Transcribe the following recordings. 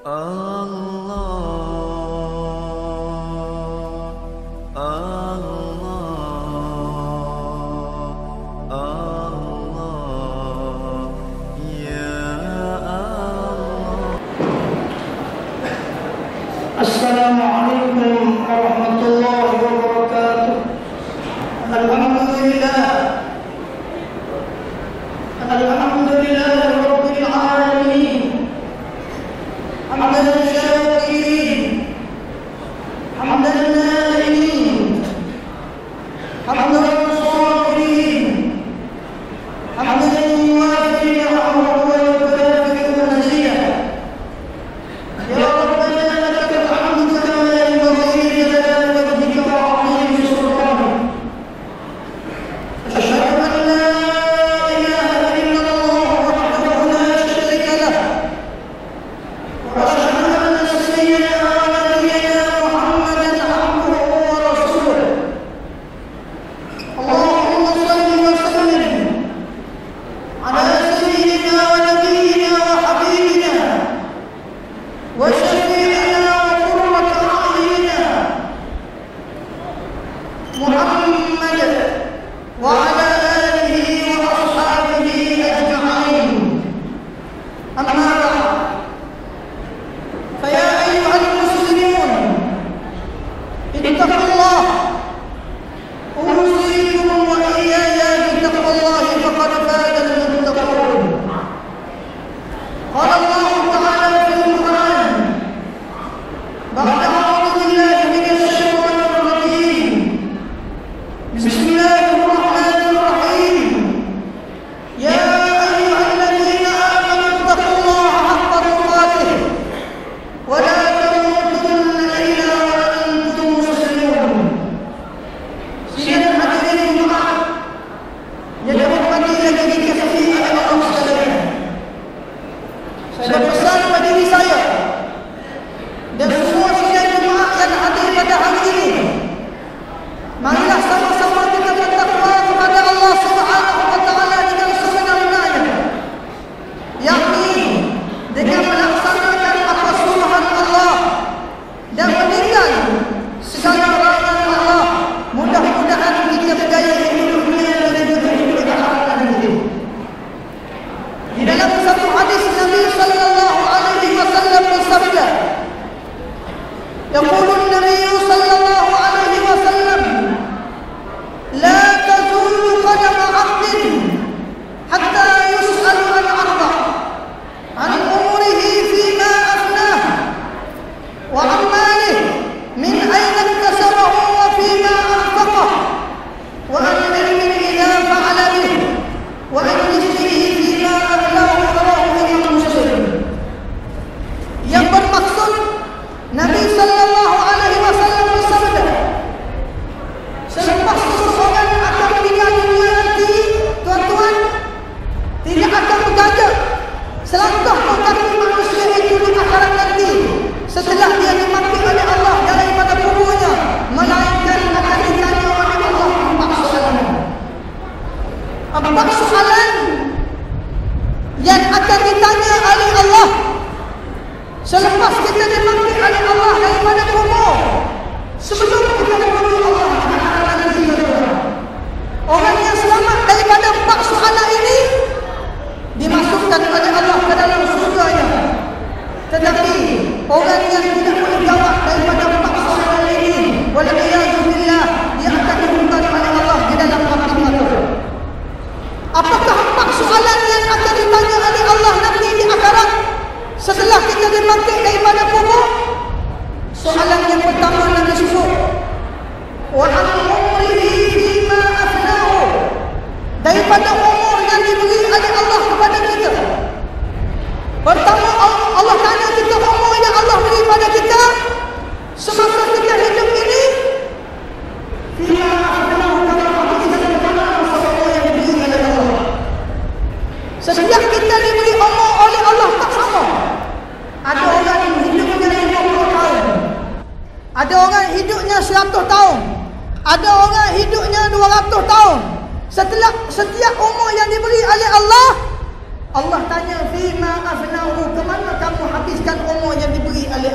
Assalamualaikum warahmatullahi wabarakatuh. Alhamdulillah rabbil alamin. Hamdan syakirin, hamdan na'imin, hamdan sabirin, hamdan muwafiqin ni'amahu wa yukafi'u maziyah. Ya Rabbana setiap kita diberi umur oleh Allah tak sama. Ada orang hidupnya 50 tahun, ada orang hidupnya 100 tahun, ada orang hidupnya 200 tahun. Setelah setiap umur yang diberi oleh Allah, Allah tanya, fima afnahu, ke mana kamu habiskan umur yang diberi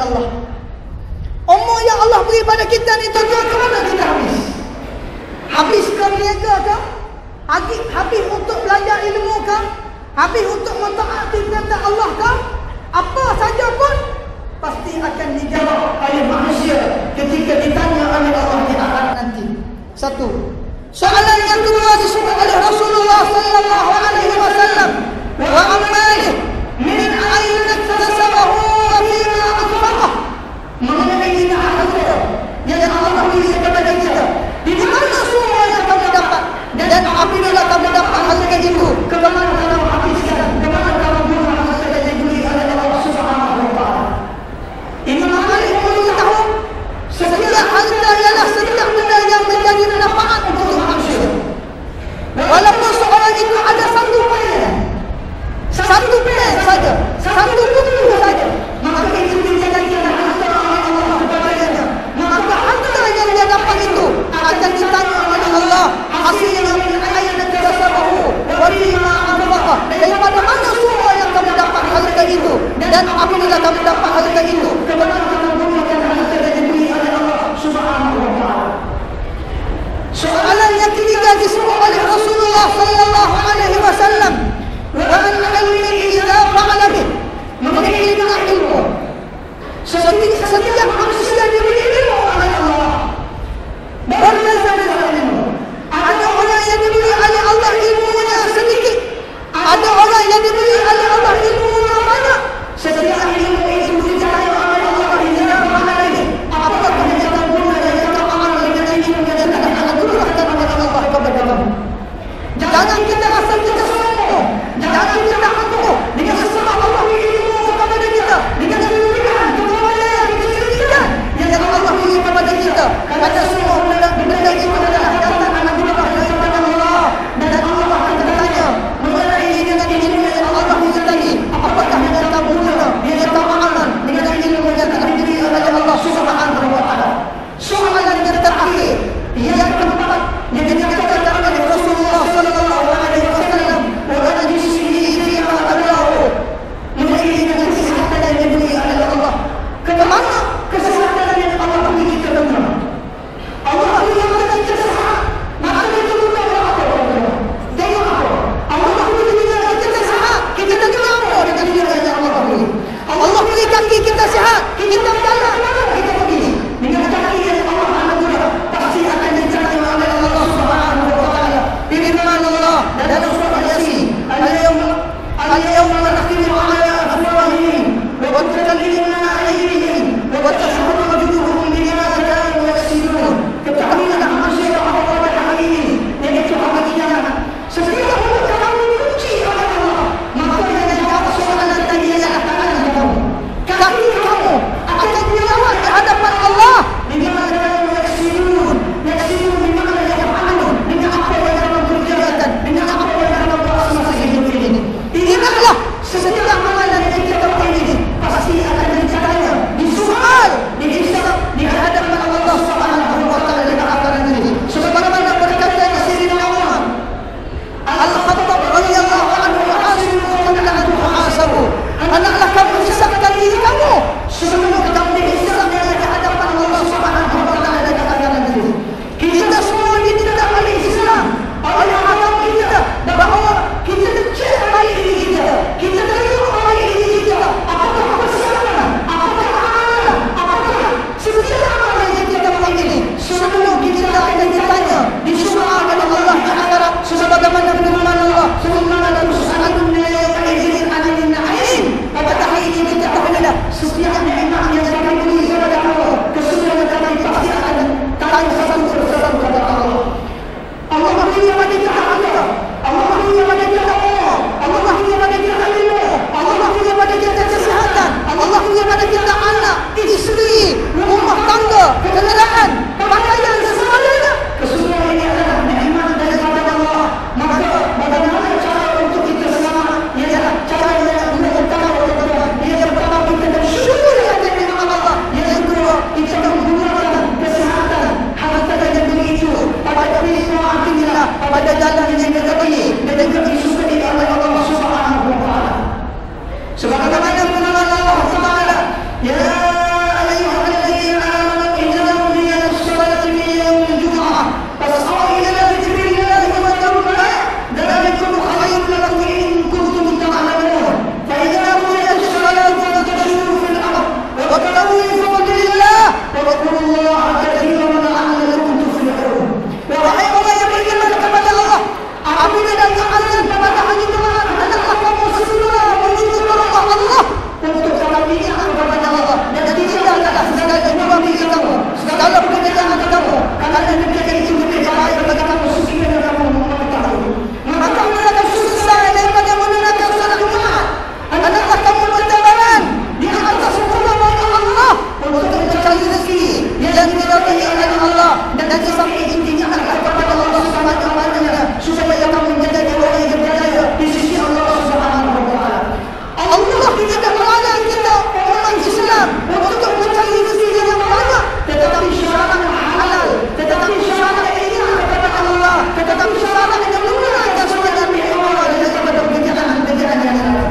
Allah. Umur yang Allah beri pada kita ni tujuan ke mana kita habis? Habis ke berniaga ke? Habis untuk belajar ilmu ke? Habis untuk mentaati perintah Allah ke? Apa saja pun pasti akan dijawab oleh manusia ketika ditanya oleh Allah di akhirat nanti. Satu. Soalan yang kedua disebut oleh Rasulullah sallallahu alaihi wasallam, wa amalihi min aina iktasabahu wa fima anfaqah. Mengenai harta yang Allah beri kepada kita, di mana semua yang kamu dapat, dan apabila kamu dapat harta itu, ke mana kamu habiskan, ke mana kamu guna harta yang diberi oleh Allah Subhanahu wa taala. Imam Malik memberitahu setiap harta ialah setiap benda yang menjadi manfaat untuk manusia. Walaupun seorang itu ada satu pen saja, satu buku saja, maka itu dijadikan harta oleh Allah kepadanya. Maka harta yang dia dapat itu akan ditanya oleh Allah, hasilnya min aina iktasabahu wa fima anfaqah, daripada mana semua yang kamu dapat harta itu, dan apabila kamu dapat harta itu, ke mana kamu gunakan harta yang diberi oleh Allah Subhanahu wa taala. Soalan yang ketiga disebut oleh Rasulullah sallallahu alaihi wasallam, wa an ilmi idza fa'ala bih, mengenai ilmu. Setiap manusia diberi ilmu oleh Allah. Berbeza-beza ilmu. Ada orang yang diberi oleh Allah ilmunya sedikit, ada orang yang diberi oleh Allah ilmunya banyak. Setiap ilmu itu ditanya oleh Allah idza fa'ala bih, apakah dia akan guna dan akan amal dengan ilmu yang akan anugerahkan oleh Allah kepada kamu. Jangan kita rasa kita sombong, jangan kita angkuh dengan sebab Allah beri ilmu kepada kita, dengan kelebihan, kepandaian, kecerdikan yang Allah beri kepada kita. Kerana semua benda itu adalah datang anugerah daripada Allah, dan Allah akan bertanya mengenai dengan ilmu yang Allah beri tadi, apakah dengan kamu guna, dengan kamu amal dengan ilmu yang telah diberi oleh Allah Subhanahu wa taala. Soalan yang terakhir, yang keempat, yang dikatakan oleh Rasulullah sallallahu alaihi wasallam, wa ajisihi fi ma Allahu, mengenai dengan kesihatan yang diberi oleh Allah. Ke mana kesihatan yang Allah beri kepada kita? Allah beri kita sehat, maka kita guna apa? Dengan apa? Allah beri kita sehat, kita guna apa dengan ilmu yang Allah beri? Allah beri kaki kita sehat, kita berjalan, kita pergi dengan kaki yang Allah anugerah, pasti akan ditanya oleh Allah Subhanahu wa taala. Firman Allah dalam surah Yasin, al-yawma nakhtimu ala afwahihim wa tukallimuna aydihim wa tashhadu arjuluhum bima kanu yaksibun. Ketahuilah manusia bahwa pada hari ini, yaitu hari kiamat, setiap mulut kamu dikunci oleh Allah, maka yang jawab soalan tadi adalah tangan kamu, kaki kamu akan dijawab di hadapan Allah. Bima kanu yaksibun, yaksibun bimana yaf'alun, dengan apa yang kamu kerjakan, dengan apa yang kamu buat semasa hidup ini. Ingatlah kepada Allah dan tinggalkanlah segala jual beli kamu, segala pekerjaan kamu, kerana pekerjaan itu lebih baik bagi kamu sekiranya kamu mengetahui. Maka mereka susah daripada menunaikan salat Jumaat. Adalah kamu bertebaran di atas rumah Allah untuk mencari rezeki yang diridhai oleh Allah dan di samping itu ingatlah kepada Allah sebanyak-banyaknya supaya kamu menjadi orang yang berjaya di sisi Allah Subhanahu wa taala. Allah tidak melarang kita umat Islam untuk mencari rezeki yang banyak, tetapi syarat halal, tetapi syarat ingat kepada Allah, tetapi syarat yang menunaikan sebagai Allah daripada pekerjaan-pekerjaan yang lain.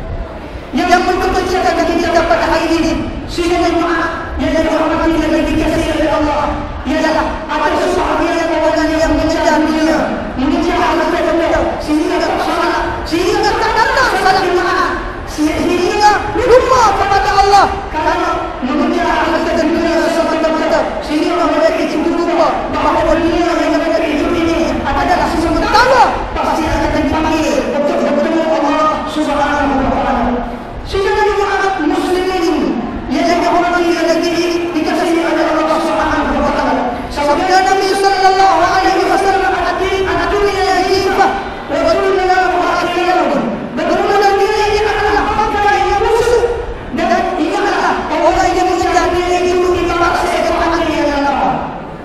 Yang memperkecilkan kita pada hari ini sehingga Jumaat yang dihormati dan dikasihi oleh Allah ialah ada sebahagian orang yang mengejar dunia, mengejar harta benda sehingga tak salat, sehingga tak datang salat Jumaat, sehingga lupa kepada Allah kerana mengejar harta dunia semata-mata, sehingga mereka itu lupa bahawa dunia yang mereka hidup ini adalah sementara, pasti akan dipanggil untuk bertemu Allah Subhanahu wa taala. Sehingga Jumaat muslimin yang dihormati dan dikasihi oleh Allah Subhanahu wa taala. Sabda Nabi sallallahu alaihi wasallam, "Ad-dunya hifah wa dunya mu'akhirah." Bermula dunia ini adalah pakaian yang busuk dan ingatlah orang yang mengejar dunia itu dipaksa dengan hati yang lapar.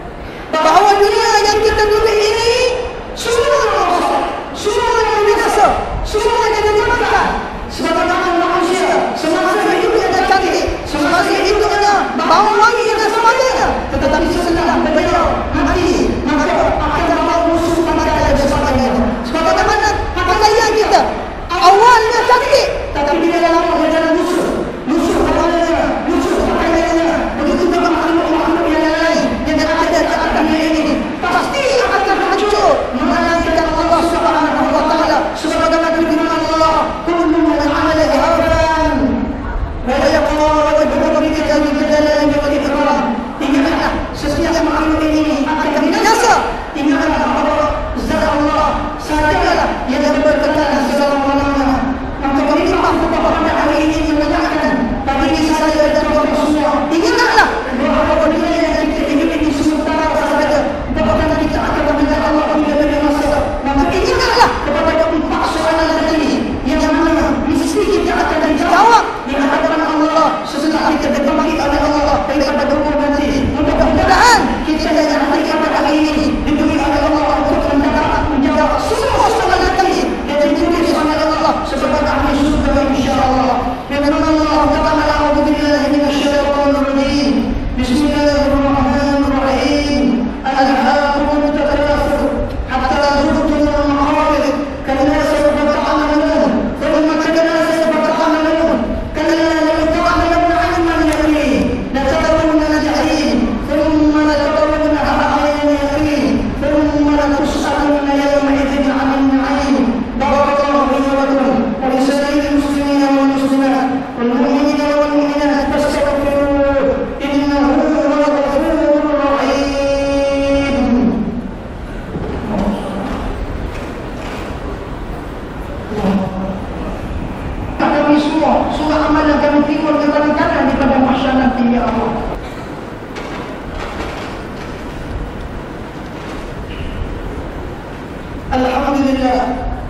Bahawa dunia yang kita duduk ini semuanya rosak, semuanya binasa, semuanya dimakan. Sebagaimana manusia semasa hidupnya dan cantik, semasa hidupnya bau wangi dan sebagainya, tetapi setelah beliau mati maka akan bau busuk pakaian dan sebagainya. Sebagaimana pakaian kita awalnya cantik, tetapi bila lama berjalan busuk, busuk awalnya, busuk pakaiannya. Begitu juga makhluk-makhluk yang lain yang ada di atas dunia ini pasti akan hancur melainkan Allah Subhanahu wa taala. Sebagaimana firman Allah, kullu man 'amala haram wa yaqulu wajhuhu bi-jalali jalali wa ikram. Ingatlah setiap makhluk ini akan binasa. Ingatlah bahawa zat Allah sajalah yang berkekalan selama-lamanya. Maka berlimpah kepada hari ini menyatakan bagi saya dan bagi semua, ingatlah bahawa dunia yang kita hidup ini sementara sahaja, bahkan kita akan mendengar Allah pada masa. Maka ingatlah kepada empat soalan tadi yang mana mesti kita akan dijawab di hadapan Allah sesudah kita dipanggil oleh Allah pada umur nanti. Mudah-mudahan kita yang hari pada hari ini diberi oleh Allah untuk menjawab semua soalan tadi yang ditulis oleh Allah sebagai ahli surga insya-Allah. Firman Allah Ta'ala, "A'udzu billahi minasyaitonir rajim. Bismillahirrahmanirrahim. Alhaakumut takatsur hatta zurtumul maqabir. Kalla sawfa ta'lamun, thumma kalla sawfa ta'lamun, kalla law ta'lamun 'ilmal yaqin, la tarawunna al-jahim, thumma la tarawunnaha 'aynan yaqin, thumma la tus'alunna yawma idzin 'anil na'im." Barakallahu li wa lakum wa li sa'iril muslimina wal muslimat wal mu'minina wal mu'minat fastaghfiruhu innahu huwal ghafurur rahim. Kami semua surah amal yang kami timur ke kanan di pada mahsyar nanti ya Allah. Alhamdulillah.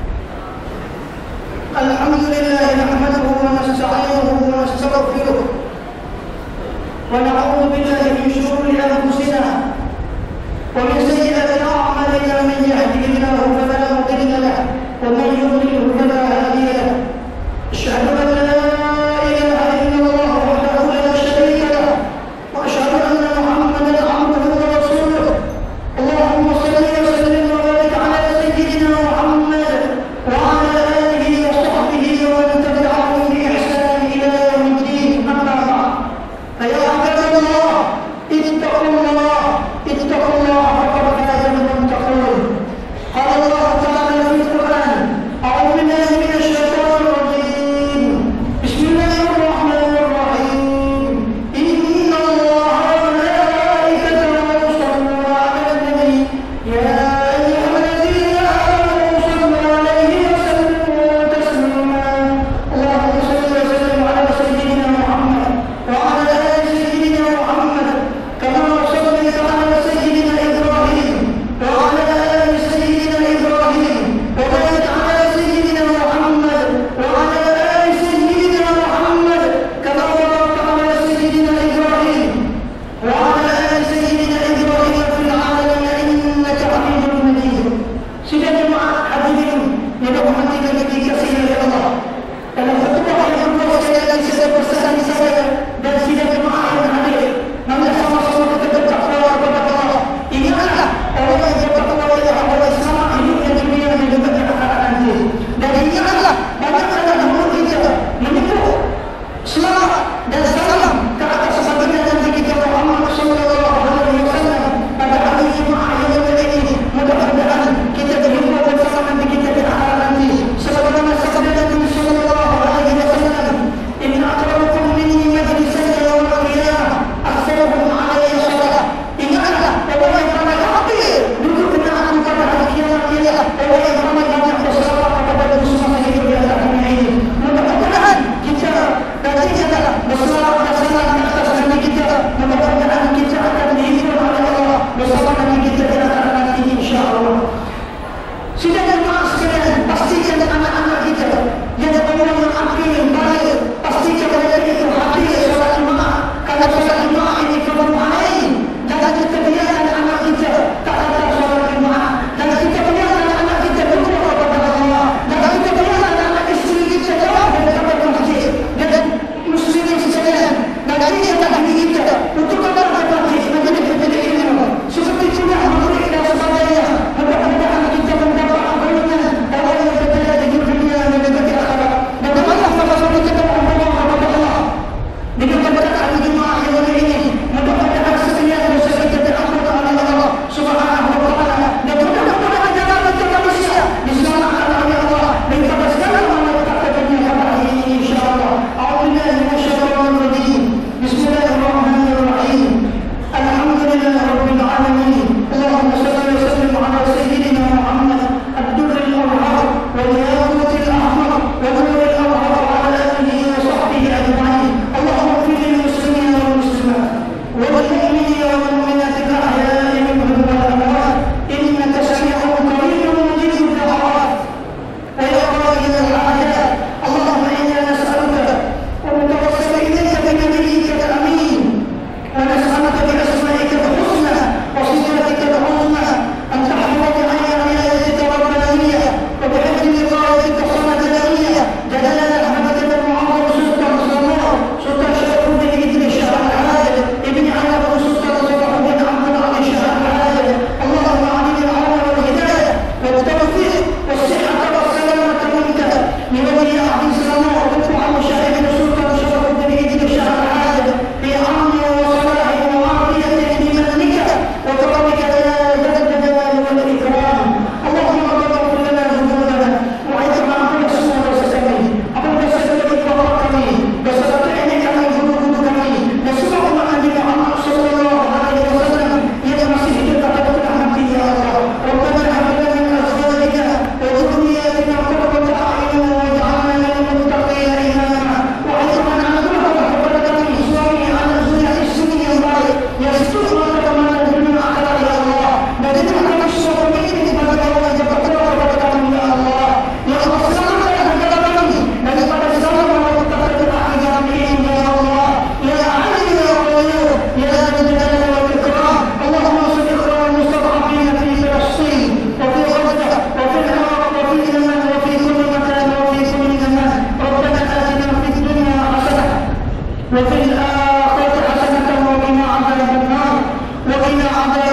Alhamdulillah nahmaduhu wa nasta'inuhu wa nastaghfiruh wa na'udzu billahi min shururi anfusina wa min sayyiati a'malina. Man yahdihillahu fala mudilla lahu wa man yudlil fala hadiya lahu. Asyhadu an la ilaha illallah wahdahu la syarika lahu wa asyhadu anna Muhammadan 'abduhu wa rasuluh. Allahumma shalli wa sallim wa barik 'ala sayyidina Muhammad wa 'ala alihi wa sahbihi wa man tabi'ahum bi ihsan ila yaumiddin. Amma ba'd. Ya ibadallah, ittaqullah, ittaqullah haqqa tuqatih wa taqul. Qala Allah Ta'ala fil Qur'an, a'udzu billahi minasy syaithanir rajim. dan salam ke atas baginda Nabi kita Muhammad sallallahu alaihi wasallam pada hari Jumaat yang mulia ini. Mudah-mudahan kita berjumpa bersama Nabi kita di akhirat nanti. Sebagaimana sabda Nabi sallallahu alaihi wasallam, "Inna akramakum minni majlisan yaumil qiyamah aktsaruhum alayya shalah." Ingatlah orang yang paling hampir duduk dengan aku pada hari kiamat ialah orang yang paling banyak bersalawat kepada Rasulullah hidup di atas dunia ini. Mudah-mudahan kita nanti adalah bersalawat dan salam di atas Nabi kita. Mudah-mudahan kita akan dihibur oleh Allah bersama Nabi kita di akhirat nanti insya-Allah. Sudah jemaah sekalian, pastikan anak-anak kita yang umur yang hampir balik, pastikan mereka itu hadir solat Jumaat. Karena solat Jumaat ini keberkahan. Dan kita biarkan anak kita tak ada solat Jumaat. Dan kita biarkan anak kita berdoa kepada Allah. Dan kita biarkan anak isteri kita jauh daripada masjid. Dan muslimin sekalian, dan ini adalah diri kita untuk kembali ke masjid menjadi pendidik ilmu. Seperti sudah murid dan sebagainya. Mudah-mudahan kita mendapat ampunan Allah yang berbeda di dunia dan di akhirat. Dan Allah sama-sama kita berdoa kepada Allah dengan keberkatan Jumaat yang mulia ini. Mudah-mudahan sekalian dosa kita diampuni oleh Allah Subhanahu wa taala. Dan mudah-mudahan jalan kita manusia diselamatkan oleh Allah daripada segala malapetaka dunia dan akhirat insyaallah. A'udzubillahi minasyaitonir rajim. Bismillahirrahmanirrahim. Alhamdulillahirabbil alamin. Allahumma shalli wa sallim ala sayyidina Muhammad ad-durril awwal wal yaqutil ahmar wa nuril awwal wa ala alihi wa sahbihi ajma'in. Allahumma ighfir lil muslimina wal muslimat wal mu'minina wal mu'minat al-ahya'i minhum wal amwat innaka sami'un qaribun mujibud da'awat. Ya qadir al-hajat, Allahumma inna nas'aluka wa natawassal ilayka bi nabiyyika al-amin wa nas'aluka bi asma'ika al-husna wa sifatika al-'uzma an tahfaza 'ala wilayatika rabbaniyyah wa bi hifzi liqa'atika sanadiyah jalalan al-hamdulillah Muhammad sultan sallallahu sultan Syaifuddin Idris Shah al-Hajj ibn Arab sultan Sallallahu bin Ahmad al-Shah al-Hajj. Allahumma 'alina al-'ilm wal hidayah wal tawfiq was sihhata was salamata minka li wali ahli sallallahu wa Muhammad Syahid sultan Syaifuddin Idris Shah al-Hajj bi amni wa salahi wa afiyati bi manika wa karamika ya jalal jalal wal ikram. Allahumma ighfir lana dhunubana wa 'idna 'an sunnah rasulih. Apa dosa kami, dosa ini kami guru-guru kami, dan semua umat Nabi Muhammad sallallahu alaihi wasallam yang masih hidup pada telah mati ya Allah. Rabbana hab lana min azwajina wa dhurriyyatina qurrata a'yun waj'alna lil muttaqina imama. Wa 'idna 'an kepada kami suami anak zuriat istri yang baik yang setuju kepada dunia akhirat ya Allah. Dan jadikan kami semua pemimpin kepada Allah yang berdoa kepada kami ya Allah. Ya Allah, selamatkan negara kami daripada segala malapetaka dan akhirat ini ya Allah. Ya Ali ya Qayyum ya Dzal Jalali wal Ikram. Allahumma salli ala al-mustad'afin fi Filastin wa fi Gaza wa fi al-Iraq wa fi Yemen wa fi kulli makan wa fi kulli zaman. Rabbana atina fid dunya hasanah wa fil akhirati hasanah wa qina 'adzaban nar wa qina 'adzaban